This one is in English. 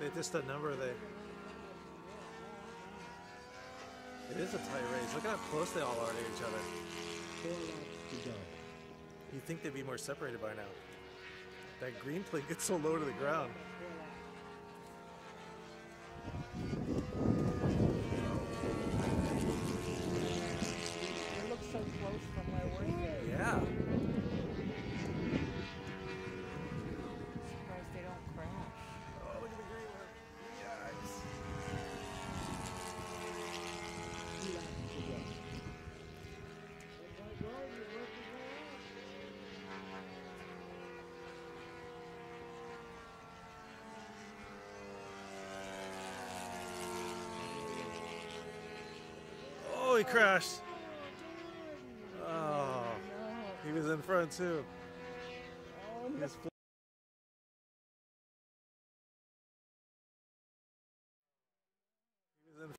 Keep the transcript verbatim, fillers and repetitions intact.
They just a number they. It is a tight race. Look at how close they all are to each other. Four laps to go. You'd think they'd be more separated by now. That green plate gets so low to the ground. It looks so close from where we're sitting. Yeah. Surprised they don't crash. Oh, look at the green one. Yikes. Two laps to go. Oh, he crashed. Oh, he was in front too. Oh, He was